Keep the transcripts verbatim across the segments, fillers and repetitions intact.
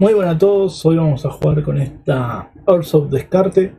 Muy buenas a todos, hoy vamos a jugar con esta Earth of Descarte,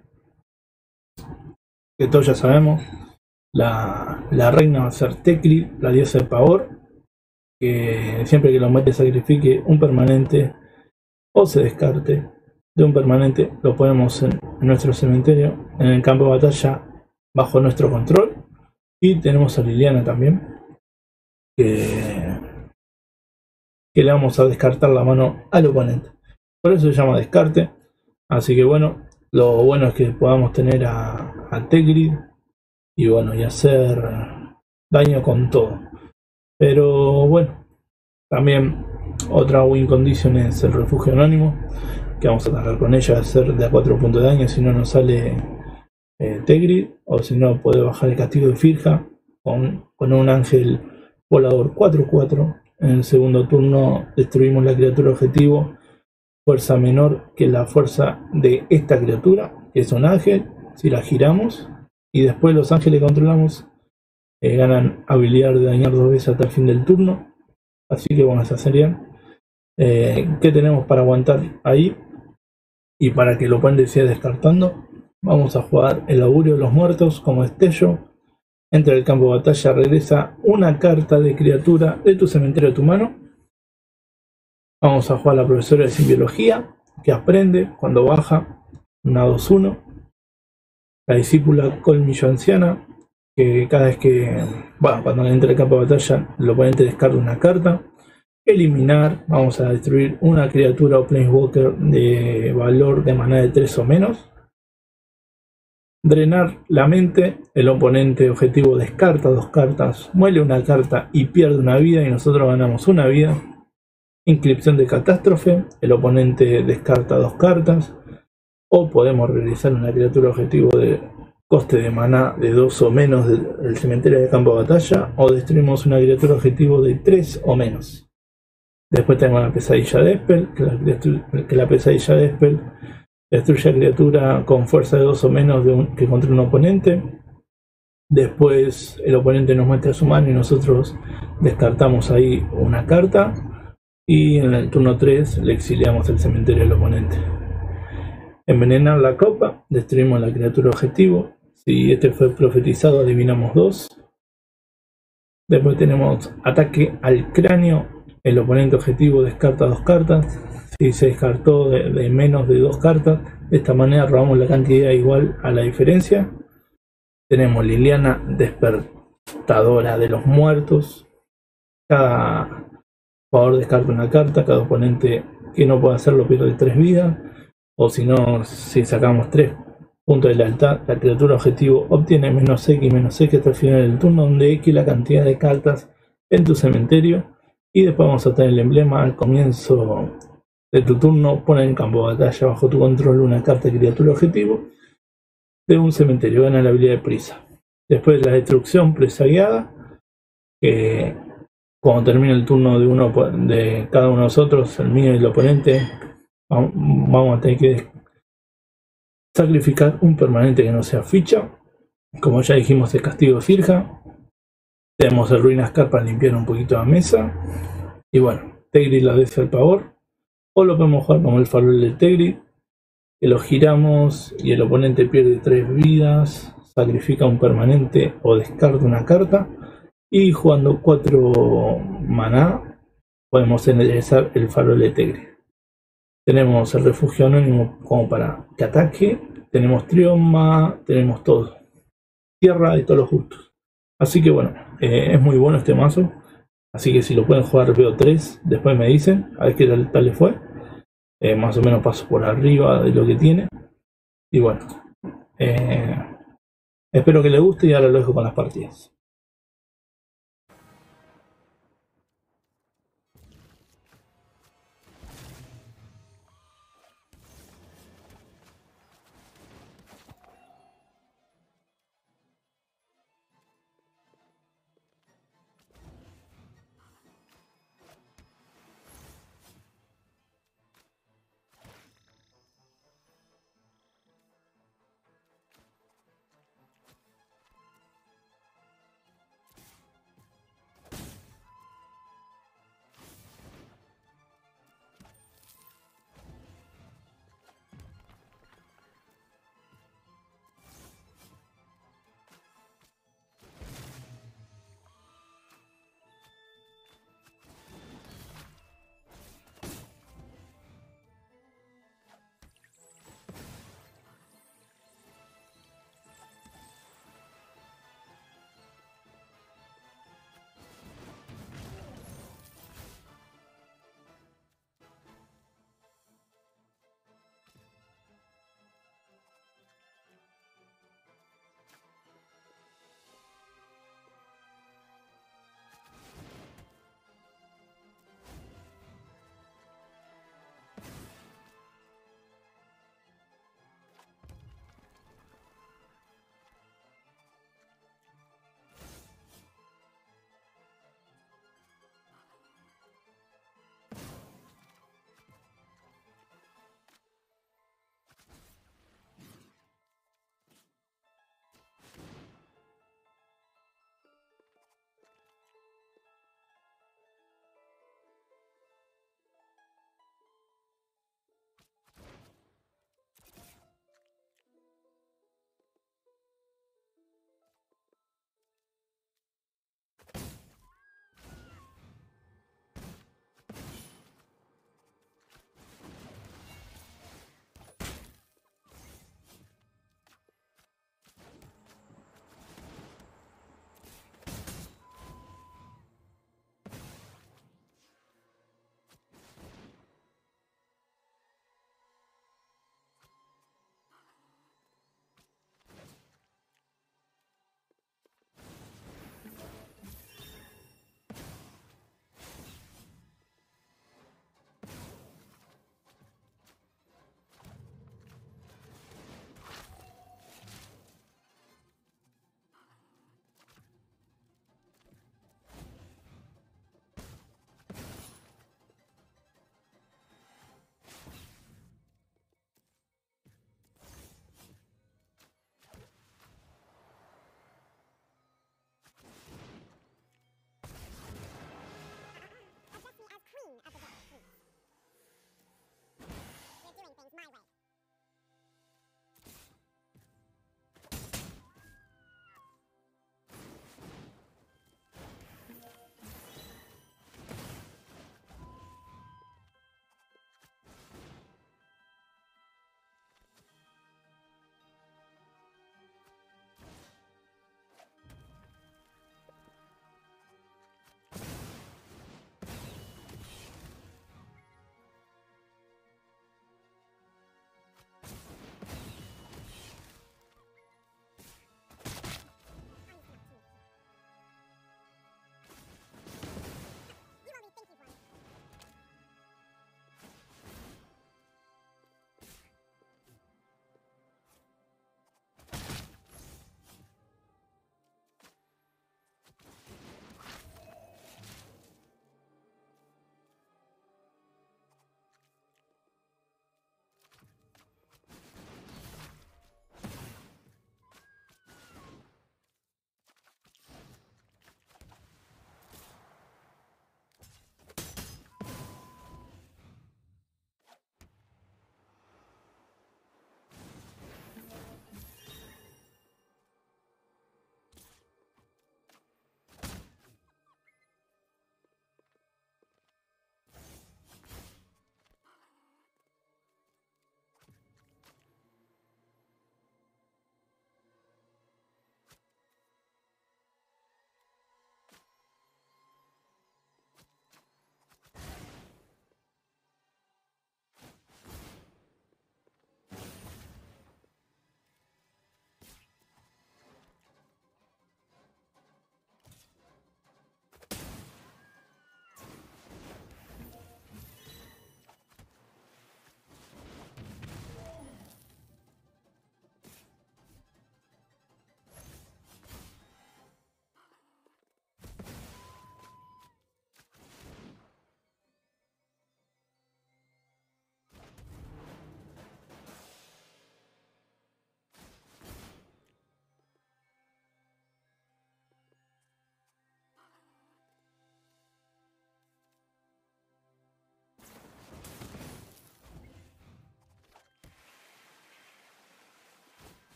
que todos ya sabemos. La, la reina va a ser Teclis, la diosa del pavor, que siempre que lo mete sacrifique un permanente o se descarte de un permanente, lo ponemos en, en nuestro cementerio, en el campo de batalla, bajo nuestro control. Y tenemos a Liliana también, que, que le vamos a descartar la mano al oponente. Por eso se llama descarte. Así que bueno, lo bueno es que podamos tener a, a Teclis y bueno, y hacer daño con todo. Pero bueno, también otra win condition es el refugio anónimo, que vamos a atacar con ella, hacer de a cuatro puntos de daño si no nos sale eh, Teclis, o si no puede bajar el castigo de Firja con, con un ángel volador cuatro cuatro. En el segundo turno destruimos la criatura objetivo, fuerza menor que la fuerza de esta criatura, que es un ángel, si la giramos, y después los ángeles que controlamos eh, ganan habilidad de dañar dos veces hasta el fin del turno. Así que bueno, esa sería. Eh, ¿Qué tenemos para aguantar ahí? Y para que lo oponente siga descartando, vamos a jugar el augurio de los muertos como destello. Entra el campo de batalla, regresa una carta de criatura de tu cementerio a tu mano. Vamos a jugar a la profesora de simbiología, que aprende cuando baja una dos uno. La discípula colmillo anciana, que cada vez que, bueno, cuando entra el campo de batalla, el oponente descarta una carta. Eliminar, vamos a destruir una criatura o planeswalker de valor de maná de tres o menos. Drenar la mente, el oponente objetivo descarta dos cartas, muele una carta y pierde una vida y nosotros ganamos una vida. Inscripción de catástrofe, el oponente descarta dos cartas, o podemos realizar una criatura objetivo de coste de maná de dos o menos del cementerio de campo de batalla, o destruimos una criatura objetivo de tres o menos. Después tenemos la pesadilla de Spell, que la, que la pesadilla de Spell destruye a criatura con fuerza de dos o menos de un, que controla un oponente. Después el oponente nos muestra su mano y nosotros descartamos ahí una carta. Y en el turno tres le exiliamos el cementerio del oponente. Envenenar la copa, destruimos la criatura objetivo. Si este fue profetizado, adivinamos dos. Después tenemos ataque al cráneo, el oponente objetivo descarta dos cartas. Si se descartó de, de menos de dos cartas, de esta manera robamos la cantidad igual a la diferencia. Tenemos Liliana, despertadora de los muertos. Cada jugador descarta una carta, cada oponente que no pueda hacerlo pierde tres vidas, o si no, si sacamos tres puntos de lealtad, la criatura objetivo obtiene menos X, menos X hasta el final del turno, donde X la cantidad de cartas en tu cementerio. Y después vamos a tener el emblema al comienzo de tu turno, pone en campo de batalla bajo tu control una carta de criatura objetivo de un cementerio, gana la habilidad de prisa. Después la destrucción presagiada, que cuando termine el turno de uno de cada uno de nosotros, el mío y el oponente, vamos a tener que sacrificar un permanente que no sea ficha. Como ya dijimos, el castigo de Firja. Tenemos el Ruinas Scar para limpiar un poquito la mesa. Y bueno, Teclis la diosa del pavor. O lo podemos jugar como el farol de Teclis, que lo giramos y el oponente pierde tres vidas, sacrifica un permanente o descarta una carta. Y jugando cuatro maná podemos enderezar el farol de Teclis. Tenemos el refugio anónimo como para que ataque. Tenemos trioma, tenemos todo. Tierra de todos los gustos. Así que bueno, eh, es muy bueno este mazo. Así que si lo pueden jugar veo tres, después me dicen a ver qué tal, tal les fue. Eh, más o menos paso por arriba de lo que tiene. Y bueno, eh, espero que les guste y ahora lo dejo con las partidas.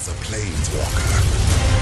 as a planeswalker,